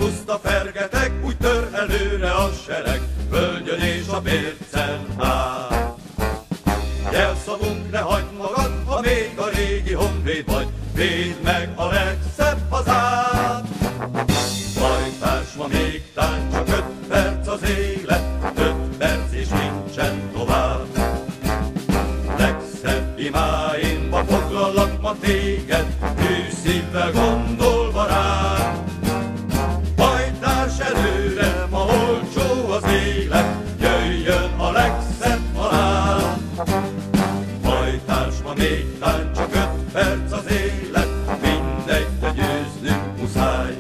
puszta fergetek, úgy tör előre a sereg, völgyön és a bércen áll. Jelszavunk, ne hagyd magad, ha még a régi honvéd vagy, védd meg a legszebb hazát. Hajtás, ma még tán csak 5 perc az élet, 5 perc és nincsen tovább. Legszebb imáimba foglallak ma téged, hű szívvel gondolva rád. Hajtás előre, ma olcsó az élet, jöjjön a legszebb halál. Hajtás, ma még tán csak 5 perc az élet, mindegy, de győznünk muszáj.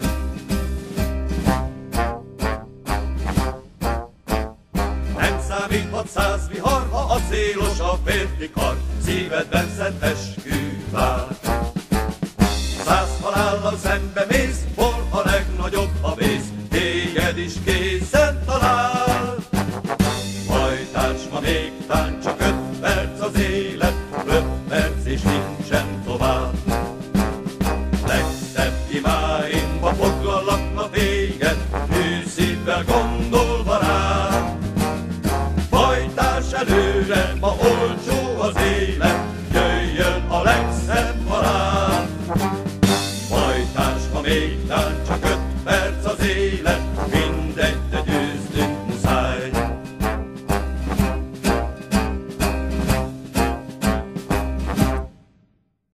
Nem számíthat 100 vihar, ha acélos a férfi kar, szívedben szent eskü vár. 100 halállal szembe mész, hol a legnagyobb a vész, téged is készen talál. Hajtás, ma még tán csak 5 perc az élet, 5 perc és nincsen tovább. Legszebb imáimba foglallak ma téged, hű szívvel gondolva rád. Hajtás előre, ma olcsó az élet, jöjjön a legszebb halál. Hajtás, ma még tán csak 5 perc az élet,